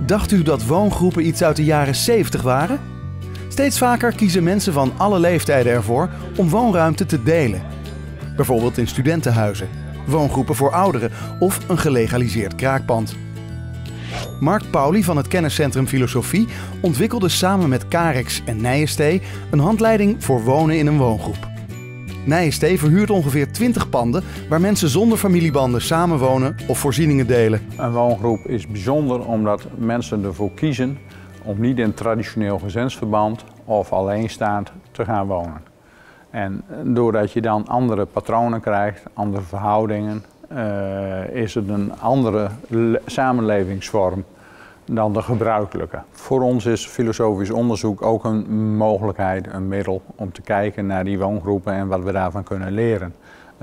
Dacht u dat woongroepen iets uit de jaren 70 waren? Steeds vaker kiezen mensen van alle leeftijden ervoor om woonruimte te delen. Bijvoorbeeld in studentenhuizen, woongroepen voor ouderen of een gelegaliseerd kraakpand. Mark Pauly van het kenniscentrum Filosofie ontwikkelde samen met Carex en Nijenstee een handleiding voor wonen in een woongroep. Nijenstee verhuurt ongeveer 20 panden waar mensen zonder familiebanden samenwonen of voorzieningen delen. Een woongroep is bijzonder omdat mensen ervoor kiezen om niet in traditioneel gezinsverband of alleenstaand te gaan wonen. En doordat je dan andere patronen krijgt, andere verhoudingen, is het een andere samenlevingsvorm dan de gebruikelijke. Voor ons is filosofisch onderzoek ook een mogelijkheid, een middel om te kijken naar die woongroepen en wat we daarvan kunnen leren.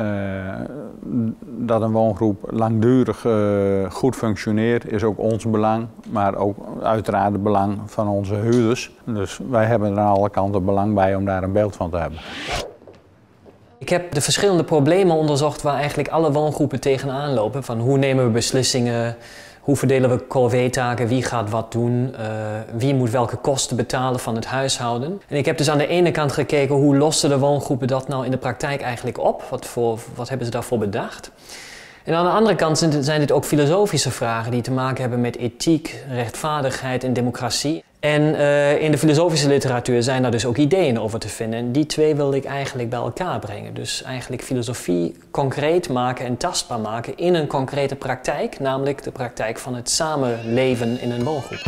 Dat een woongroep langdurig goed functioneert is ook ons belang, maar ook uiteraard het belang van onze huurders. Dus wij hebben er aan alle kanten belang bij om daar een beeld van te hebben. Ik heb de verschillende problemen onderzocht waar eigenlijk alle woongroepen tegenaan lopen. Van hoe nemen we beslissingen, hoe verdelen we corvée-taken, wie gaat wat doen, wie moet welke kosten betalen van het huishouden. En ik heb dus aan de ene kant gekeken hoe lossen de woongroepen dat nou in de praktijk eigenlijk op, wat hebben ze daarvoor bedacht. En aan de andere kant zijn dit ook filosofische vragen die te maken hebben met ethiek, rechtvaardigheid en democratie. En in de filosofische literatuur zijn daar dus ook ideeën over te vinden. En die twee wilde ik eigenlijk bij elkaar brengen. Dus eigenlijk filosofie concreet maken en tastbaar maken in een concrete praktijk. Namelijk de praktijk van het samenleven in een woongroep.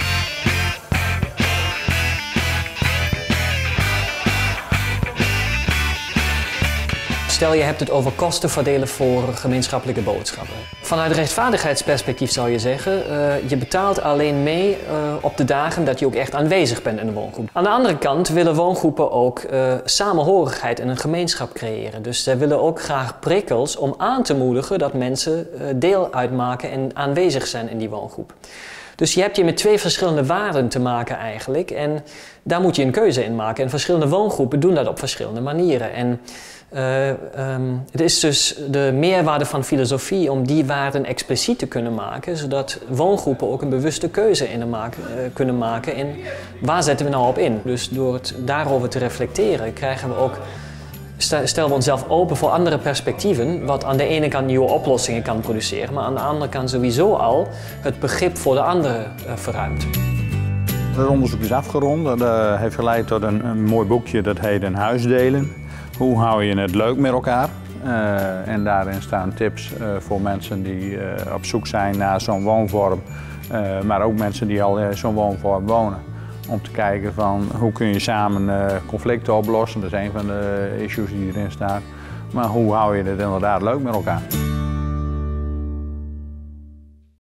Stel je hebt het over kosten verdelen voor gemeenschappelijke boodschappen. Vanuit rechtvaardigheidsperspectief zou je zeggen, je betaalt alleen mee op de dagen dat je ook echt aanwezig bent in een woongroep. Aan de andere kant willen woongroepen ook samenhorigheid en een gemeenschap creëren. Dus zij willen ook graag prikkels om aan te moedigen dat mensen deel uitmaken en aanwezig zijn in die woongroep. Dus je hebt hier met twee verschillende waarden te maken eigenlijk en daar moet je een keuze in maken. En verschillende woongroepen doen dat op verschillende manieren. En het is dus de meerwaarde van filosofie om die waarden expliciet te kunnen maken, zodat woongroepen ook een bewuste keuze kunnen maken in waar zetten we nou op in. Dus door het daarover te reflecteren krijgen we ook, stellen we onszelf open voor andere perspectieven, wat aan de ene kant nieuwe oplossingen kan produceren, maar aan de andere kant sowieso al het begrip voor de andere verruimt. Het onderzoek is afgerond. Dat heeft geleid tot een mooi boekje dat heet Een huis delen. Hoe hou je het leuk met elkaar? En daarin staan tips voor mensen die op zoek zijn naar zo'n woonvorm, maar ook mensen die al in zo'n woonvorm wonen. Om te kijken van hoe kun je samen conflicten oplossen, dat is een van de issues die erin staan. Maar hoe hou je het inderdaad leuk met elkaar?